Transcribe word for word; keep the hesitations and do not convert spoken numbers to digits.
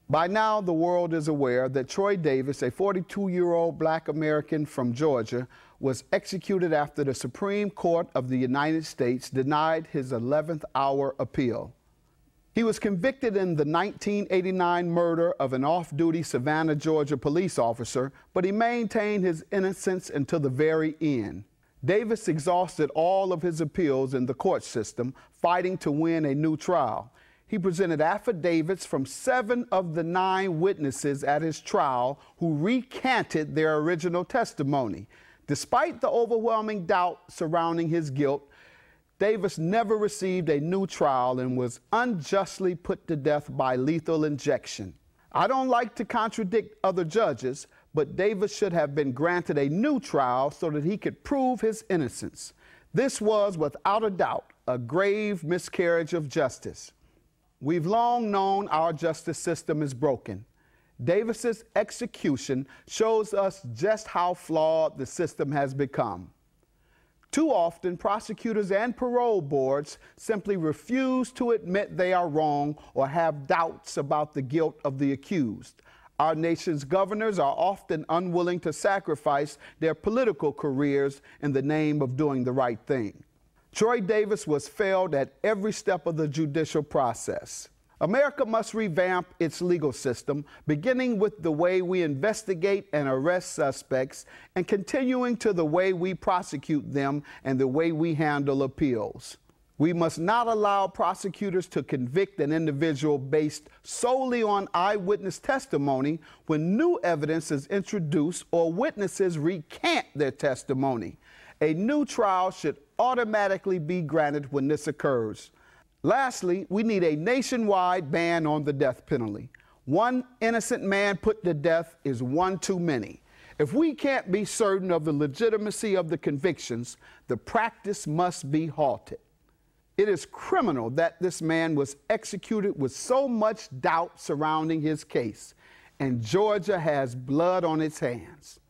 By now, the world is aware that Troy Davis, a forty-two-year-old black American from Georgia, was executed after the Supreme Court of the United States denied his eleventh hour appeal. He was convicted in the nineteen eighty-nine murder of an off-duty Savannah, Georgia police officer, but he maintained his innocence until the very end. Davis exhausted all of his appeals in the court system, fighting to win a new trial. He presented affidavits from seven of the nine witnesses at his trial who recanted their original testimony. Despite the overwhelming doubt surrounding his guilt, Davis never received a new trial and was unjustly put to death by lethal injection. I don't like to contradict other judges, but Davis should have been granted a new trial so that he could prove his innocence. This was, without a doubt, a grave miscarriage of justice. We've long known our justice system is broken. Davis's execution shows us just how flawed the system has become. Too often, prosecutors and parole boards simply refuse to admit they are wrong or have doubts about the guilt of the accused. Our nation's governors are often unwilling to sacrifice their political careers in the name of doing the right thing. Troy Davis was failed at every step of the judicial process. America must revamp its legal system, beginning with the way we investigate and arrest suspects and continuing to the way we prosecute them and the way we handle appeals. We must not allow prosecutors to convict an individual based solely on eyewitness testimony when new evidence is introduced or witnesses recant their testimony. A new trial should automatically be granted when this occurs. Lastly, we need a nationwide ban on the death penalty. One innocent man put to death is one too many. If we can't be certain of the legitimacy of the convictions, the practice must be halted. It is criminal that this man was executed with so much doubt surrounding his case, and Georgia has blood on its hands.